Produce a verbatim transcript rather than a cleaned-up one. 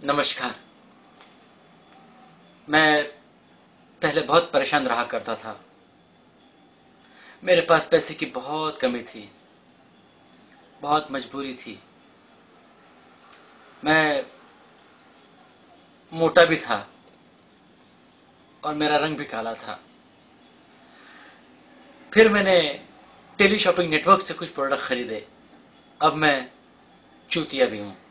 नमस्कार। मैं पहले बहुत परेशान रहा करता था। मेरे पास पैसे की बहुत कमी थी, बहुत मजबूरी थी। मैं मोटा भी था और मेरा रंग भी काला था। फिर मैंने टेली शॉपिंग नेटवर्क से कुछ प्रोडक्ट खरीदे। अब मैं चूतिया भी हूं।